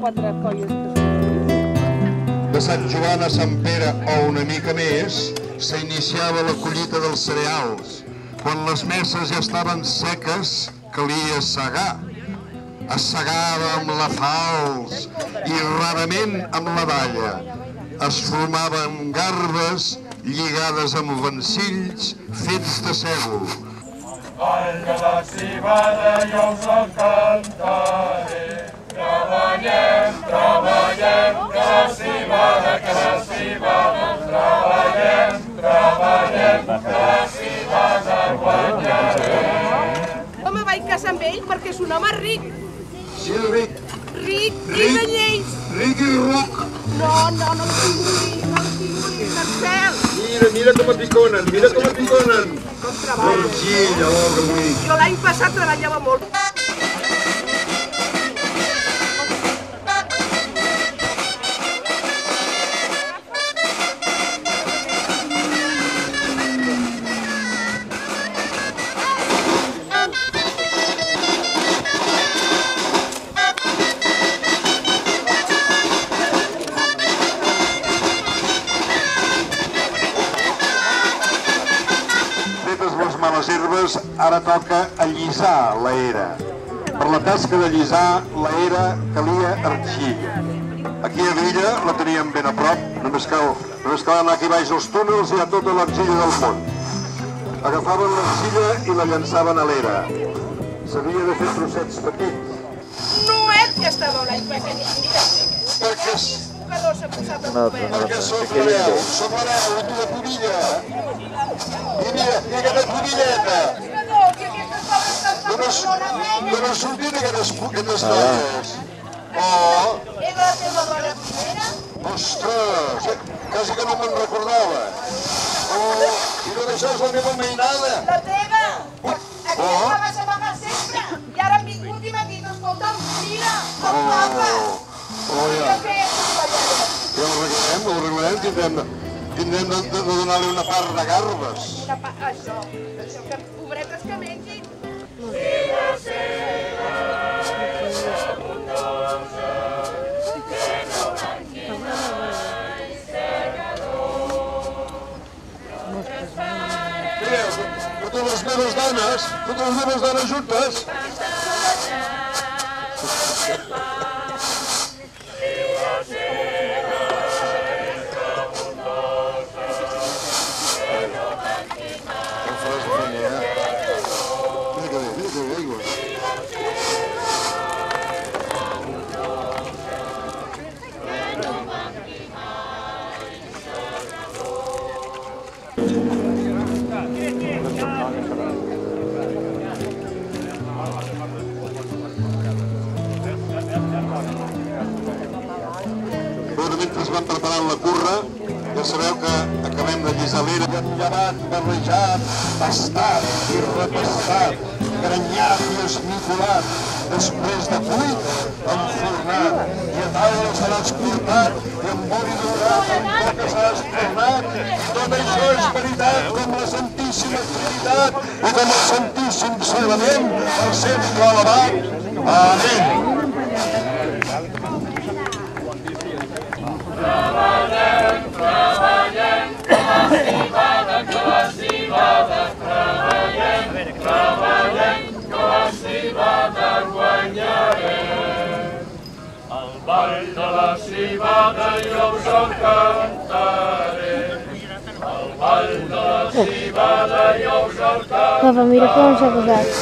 4 colles. De Sant Joan a Sant Pere o una mica més, s'iniciava la collita dels cereals. Quan les messes ja estaven seques, calia segar. Es segava amb la falç i rarament amb la dalla. Es formaven garbes lligades amb vencills fets de sègol. Vall de la civada jo us el cantaré. Treballem, treballem, que la civada, treballem, treballem, que la civada guanyarem. Home, vaig casar amb ell perquè és un home ric. Sí, ric. Ric i de lleis. Ric i ruc. No em tingulis, del cel. Mira com et piconen, mira com et piconen. Com treballa. Orgilla, l'obra avui. Jo l'any passat treballava molt. Les herbes, ara toca allisar la era. Per la tasca d'allisar la era calia argilla. Aquí a l'illa la teníem ben a prop, només cal anar aquí baix als túnels i hi ha tota l'argilla del món. Agafaven l'argilla i la llançaven a l'era. S'havia de fer trossets petits. No és que estava l'any passat. Perquè som l'hereu, i tu de pobilla. I mira aquesta pobilleta. Que no sortien aquestes colles. Oh! És la teva dona primera? Ostres, quasi que no me'n recordava. Oh, i tot això és la meva mainada. La teva! Aquesta la vas amagar sempre. I ara han vingut i m'han dit, escolta'm, mira, el papa. Ja ho arreglarem, tindrem de donar-li una part de garbes. Això, que pobretes que mengin. Totes les meves dones juntes. Mentre es van preparant la curra, ja sabeu que acabem de llisar l'era. Llevat, barrejat, pastat i repastat, granyat i esmicolat, després de cuit, enfornat, i a taula serà exportat, i amb oli dorat en coca serà estornat. Tot això és veritat com la Santíssima Trinitat i com el Santíssim Sagrament, per sempre alabat. Amén. Treballem, treballem, que la civada, treballem, treballem, que la civada guanyarem. El ball de la civada jo us el cantaré. El ball de la civada jo us el cantaré. Papa, mira com s'ha posat.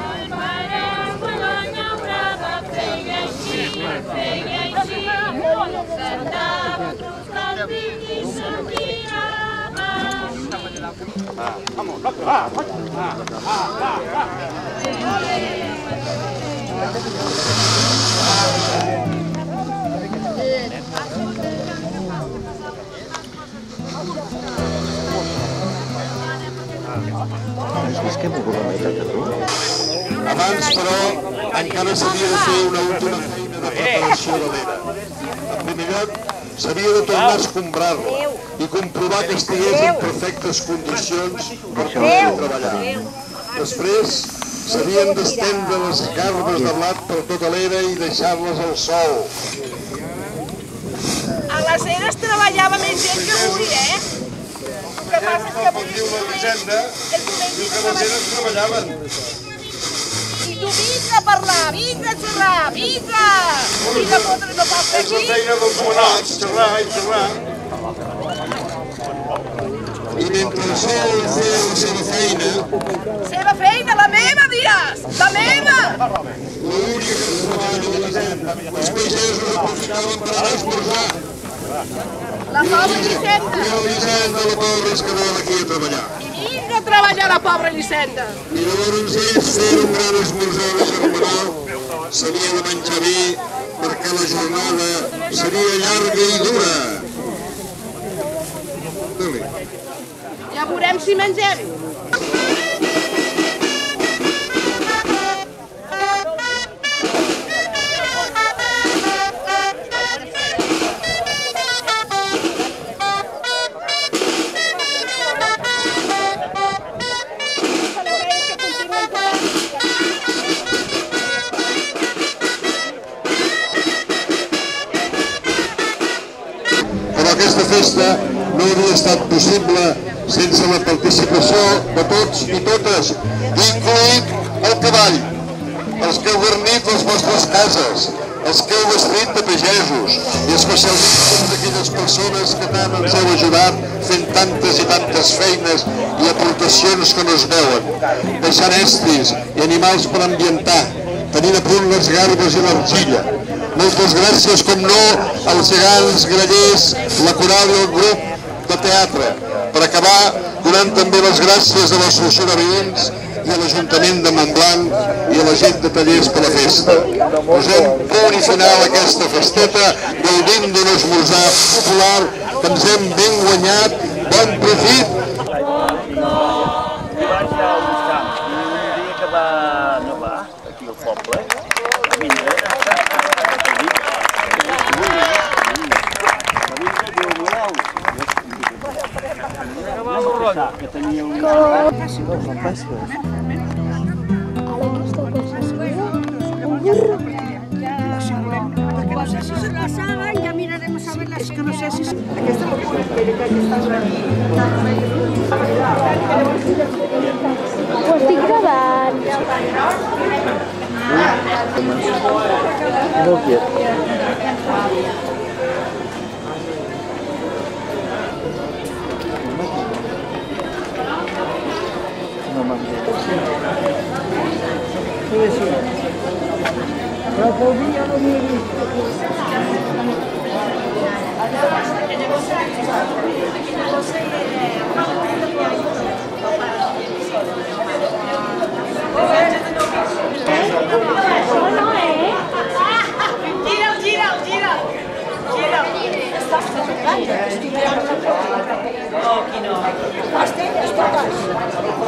Abans, però, encara s'havia de fer una última feina de preparació de l'era. En primer lloc, s'havia de tornar a escombrar-la i comprovar que estigués en perfectes condicions per poder treballar. Després, S'havien d'estendre les garbes de blat per tota l'era i deixar-les al sol. A les eres treballava més gent que avui, eh? El que passa és que avui Com diu la llegenda, diu que les eres treballaven. I tu vinga a parlar, vinga a xerrar, vinga! Vinga a fotre, no pas fer És la aquí. feina dels monats, xerrar i xerrar. I mentre el sol feia la seva feina, Seva feina, la meva, dies! La meva! l'única que es trobava de l'Hisenda, els pagesos aprofitaven per anar a esmorzar. La pobra Elisenda! I l'Hisenda, la pobra, es quedava aquí a treballar. I vinga a treballar la pobra Elisenda! I llavors ells feien un gran esmorzar de germanor, s'havia de menjar bé perquè la jornada seria llarga i dura. Ja veurem si mengem. Però aquesta festa no hauria estat possible sense la participació de tots i totes, incloït el cavall, els que heu guarnit les vostres cases, els que heu vestit de pagesos i especialment totes aquelles persones que tant ens heu ajudat fent tantes i tantes feines i aportacions que no es veuen, deixant estris i animals per ambientar, tenint a punt les garbes i l'argilla. Moltes gràcies, com no, als gegants, grallers, la coral i el grup de teatre. Per acabar, donant també les gràcies a l'Associació de Veïns i a l'Ajuntament de Montblanc i a la gent de Tallers per la festa. Posem punt i final a aquesta festeta, gaudint d'un esmorzar popular que ens hem ben guanyat. Bon profit! Aquí al poble, que tenia un... Porque no sé si se la saben, ya miraremos a ver las... Es que no sé si... Aquesta no pot fer, que està Ho estic gravant.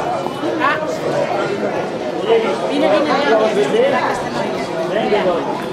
Vine, vine, vine.